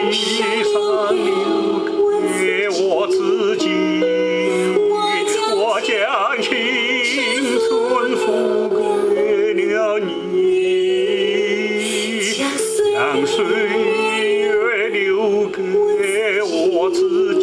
上留给我自己，我将青春付给了你，让岁月留给我自己，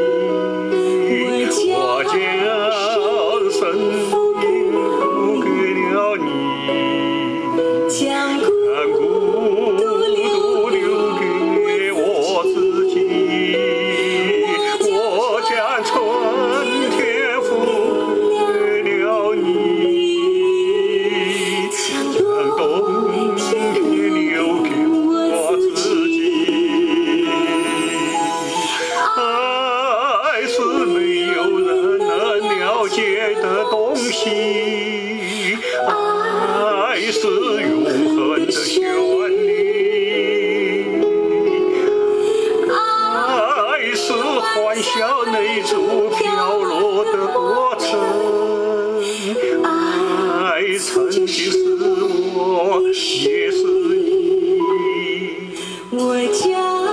我将生命付给了你，将孤独留给我自己，我将春天付给了你，将冬天留给我自己。爱是没有人能了解的东西，爱是永恒的旋律，爱是欢笑泪珠飘落的过程，爱曾经是我，也是你，我将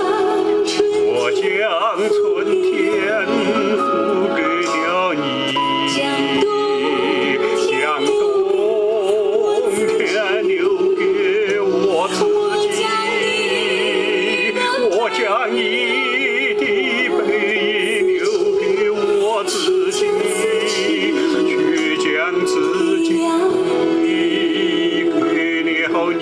春天付给了你，将冬天留给我自己，我将你的背影留给我自己，却将自己给了你。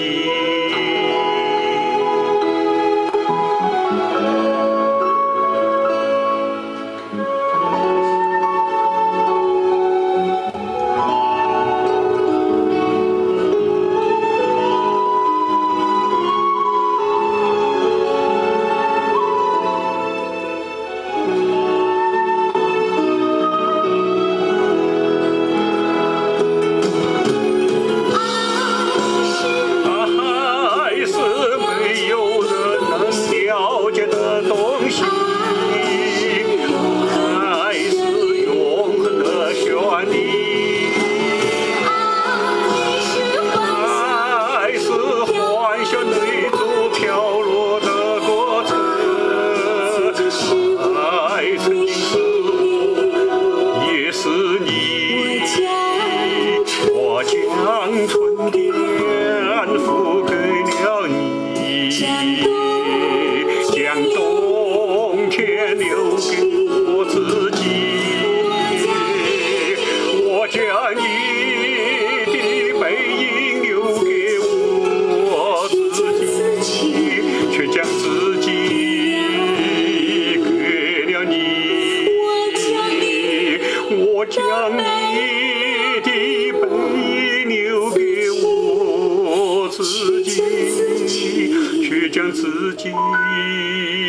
春天付给了你，将冬天留给我自己，我将你的背影留给我自己，却将自己给了你，我将你的背影留给我自己，却将自己